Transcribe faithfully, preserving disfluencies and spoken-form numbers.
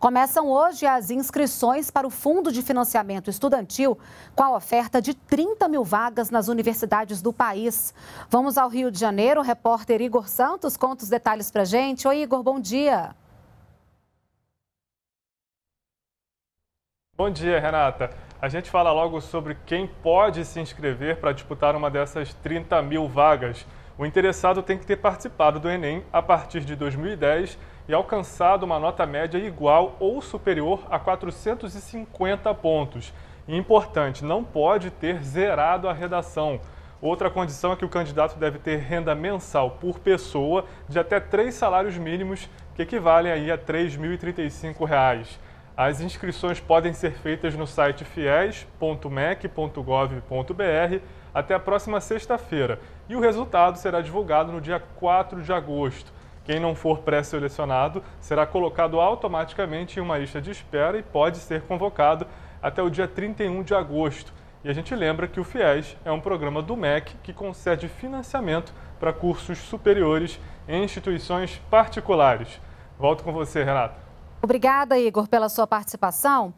Começam hoje as inscrições para o Fundo de Financiamento Estudantil, com a oferta de trinta mil vagas nas universidades do país. Vamos ao Rio de Janeiro, o repórter Igor Santos conta os detalhes para a gente. Oi, Igor, bom dia. Bom dia, Renata. A gente fala logo sobre quem pode se inscrever para disputar uma dessas trinta mil vagas. O interessado tem que ter participado do Enem a partir de dois mil e dez e alcançado uma nota média igual ou superior a quatrocentos e cinquenta pontos. E importante, não pode ter zerado a redação. Outra condição é que o candidato deve ter renda mensal por pessoa de até três salários mínimos, que equivalem aí a três mil e trinta e cinco reais. As inscrições podem ser feitas no site fies ponto mec ponto gov ponto br até a próxima sexta-feira. E o resultado será divulgado no dia quatro de agosto. Quem não for pré-selecionado será colocado automaticamente em uma lista de espera e pode ser convocado até o dia trinta e um de agosto. E a gente lembra que o FIES é um programa do M E C que concede financiamento para cursos superiores em instituições particulares. Volto com você, Renata. Obrigada, Igor, pela sua participação.